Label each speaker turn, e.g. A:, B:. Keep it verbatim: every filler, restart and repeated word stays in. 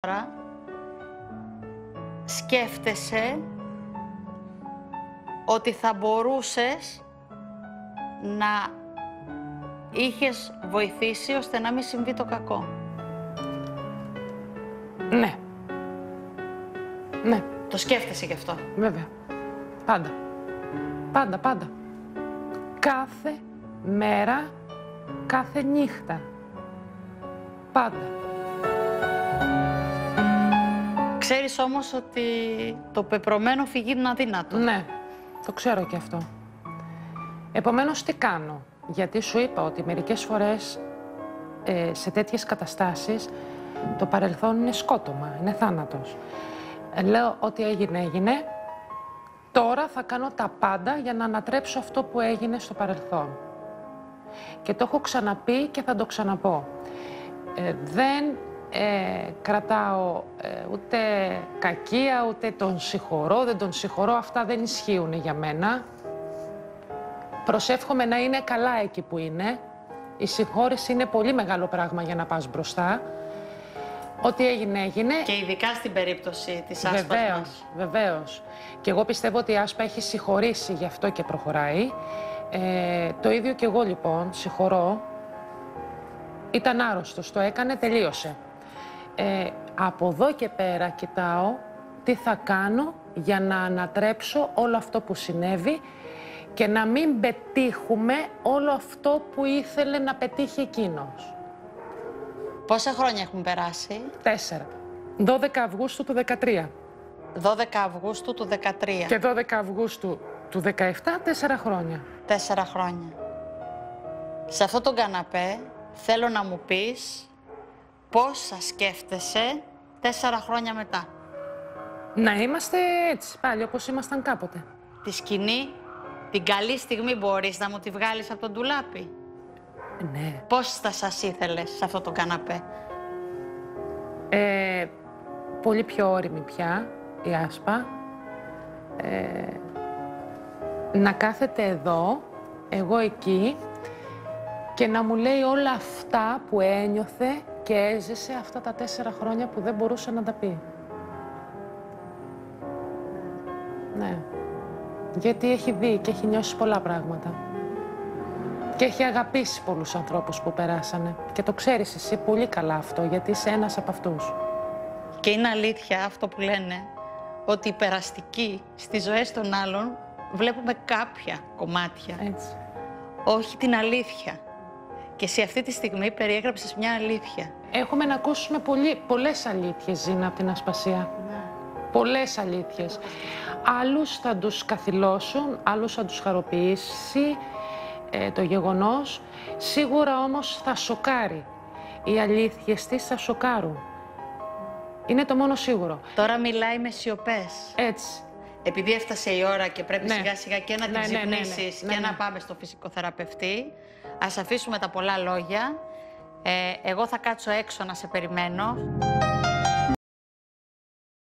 A: τώρα σκέφτεσαι ότι θα μπορούσες να είχες βοηθήσει ώστε να μην συμβεί το κακό?
B: Ναι. Ναι.
A: Το σκέφτεσαι γι' αυτό?
B: Βέβαια. Πάντα. Πάντα, πάντα. Κάθε μέρα, κάθε νύχτα. Πάντα.
A: Ξέρεις όμως ότι το πεπρωμένο φυγεί είναι αδύνατο.
B: Ναι, το ξέρω και αυτό. Επομένως, τι κάνω? Γιατί σου είπα ότι μερικές φορές ε, σε τέτοιες καταστάσεις το παρελθόν είναι σκότωμα, είναι θάνατος. Ε, λέω ότι έγινε, έγινε. Τώρα θα κάνω τα πάντα για να ανατρέψω αυτό που έγινε στο παρελθόν. Και το έχω ξαναπεί και θα το ξαναπώ. Ε, δεν ε, κρατάω ε, ούτε κακία, ούτε τον συγχωρώ, δεν τον συγχωρώ. Αυτά δεν ισχύουν για μένα. Προσεύχομαι να είναι καλά εκεί που είναι. Η συγχώρεση είναι πολύ μεγάλο πράγμα για να πας μπροστά. Ό,τι έγινε, έγινε.
A: Και ειδικά στην περίπτωση της Άσπας
B: Βεβαίως,
A: μας.
B: βεβαίως. Και εγώ πιστεύω ότι η Άσπα έχει συγχωρήσει, γι' αυτό και προχωράει. Ε, το ίδιο και εγώ λοιπόν, συγχωρώ. Ήταν άρρωστος, το έκανε, τελείωσε. Ε, από εδώ και πέρα κοιτάω τι θα κάνω για να ανατρέψω όλο αυτό που συνέβη και να μην πετύχουμε όλο αυτό που ήθελε να πετύχει εκείνος.
A: Πόσα χρόνια έχουν περάσει?
B: Τέσσερα. δώδεκα Αυγούστου του δεκατρία.
A: δώδεκα Αυγούστου του δεκατρία.
B: Και δώδεκα Αυγούστου του δεκαεπτά, τέσσερα χρόνια.
A: Τέσσερα χρόνια. Σε αυτό τον καναπέ θέλω να μου πεις πόσα σκέφτεσαι τέσσερα χρόνια μετά.
B: Να είμαστε έτσι, πάλι όπως ήμασταν κάποτε.
A: Τη σκηνή, την καλή στιγμή μπορείς να μου τη βγάλεις από τον ντουλάπι?
B: Ναι.
A: Πώς θα σας ήθελες σε αυτό το καναπέ?
B: Ε, πολύ πιο όρημη πια η Άσπα. Ε, να κάθεται εδώ, εγώ εκεί και να μου λέει όλα αυτά που ένιωθε και έζησε αυτά τα τέσσερα χρόνια που δεν μπορούσε να τα πει. Ναι. Γιατί έχει δει και έχει νιώσει πολλά πράγματα. Και έχει αγαπήσει πολλούς ανθρώπους που περάσανε. Και το ξέρεις εσύ πολύ καλά αυτό, γιατί είσαι ένας από αυτούς.
A: Και είναι αλήθεια αυτό που λένε, ότι οι περαστικοί στις ζωές των άλλων βλέπουμε κάποια κομμάτια.
B: Έτσι.
A: Όχι την αλήθεια. Και σε αυτή τη στιγμή περιέγραψες μια αλήθεια.
B: Έχουμε να ακούσουμε πολύ, πολλές αλήθειες, Ζήνα, από την Ασπασία.
A: Ναι.
B: Πολλές αλήθειες. Άλλους θα τους καθυλώσουν, άλλους θα τους χαροποιήσει ε, το γεγονός. Σίγουρα όμως θα σοκάρει. Οι αλήθειες της θα σοκάρουν. Είναι το μόνο σίγουρο.
A: Τώρα μιλάει με σιωπές.
B: Έτσι.
A: Επειδή έφτασε η ώρα και πρέπει
B: Ναι.
A: σιγά σιγά και να την
B: Ναι, ναι, ναι, ναι.
A: ξυπνήσεις
B: Ναι,
A: και
B: ναι.
A: να πάμε στο φυσικοθεραπευτή, ας αφήσουμε τα πολλά λόγια. Ε, εγώ θα κάτσω έξω να σε περιμένω.